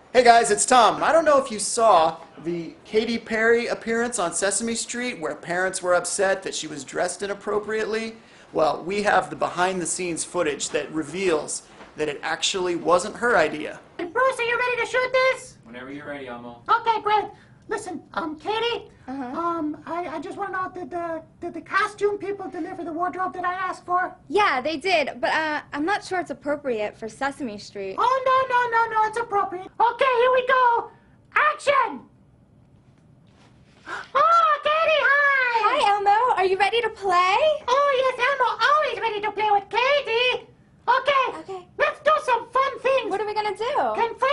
Hey guys, it's Tom. I don't know if you saw the Katy Perry appearance on Sesame Street where parents were upset that she was dressed inappropriately. Well, we have the behind the scenes footage that reveals that it actually wasn't her idea. Hey, Bruce, are you ready to shoot this? Whenever you're ready, Elmo. Okay, great. Listen, Katie, I just want to know, did the costume people deliver the wardrobe that I asked for? Yeah, they did, but I'm not sure it's appropriate for Sesame Street. Oh, no, it's appropriate. Okay, here we go. Action! Oh, Katie, hi! Hi, Elmo. Are you ready to play? Oh, yes, Elmo, always ready to play with Katie. Okay, let's do some fun things. What are we gonna do?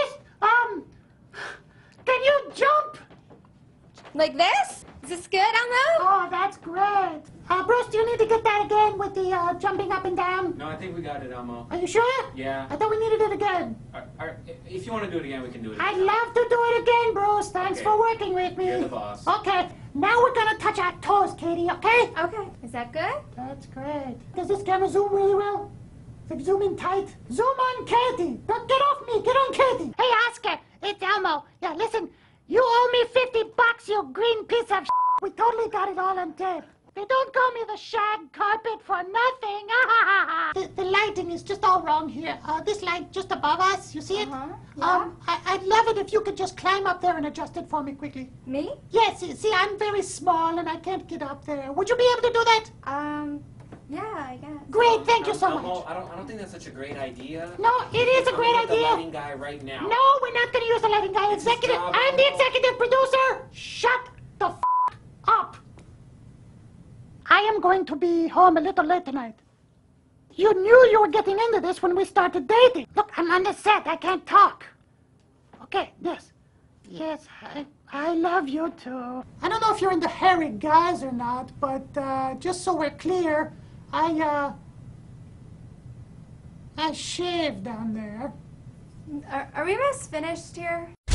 Can you jump? Like this? Is this good, Elmo? Oh, that's great. Bruce, do you need to get that again with the jumping up and down? No, I think we got it, Elmo. Are you sure? Yeah. I thought we needed it again. If you want to do it again, we can do it I'd again. love to do it again, Bruce. Thanks Okay. for working with me. You're the boss. Okay, now we're gonna touch our toes, Katie, okay? Okay. Is that good? That's great. Does this camera zoom really well? Like zoom in tight? Zoom on Katie. Don't get off me. Get on Katie. Hey, Oscar. It's Elmo. Yeah, listen. You owe me $50, you green piece of We totally got it all on tape. They don't call me the shag carpet for nothing. The lighting is just all wrong here. This light just above us, you see it? Yeah. I'd love it if you could just climb up there and adjust it for me quickly. Me? Yes, see, I'm very small and I can't get up there. Would you be able to do that? Yeah, I guess. Great, thank you so Elmo, much. I don't think that's such a great idea. No, it is a I'm great gonna get the idea. lighting guy right now. No, we're not going to use the lighting guy. It's his Executive, job, I'm the Elmo. executive producer. Shut the up. I am going to be home a little late tonight. You knew you were getting into this when we started dating. Look, I'm on the set. I can't talk. Okay, yes. Yes, I love you too. I don't know if you're into hairy guys or not, but just so we're clear, I shaved down there. Are we almost finished here?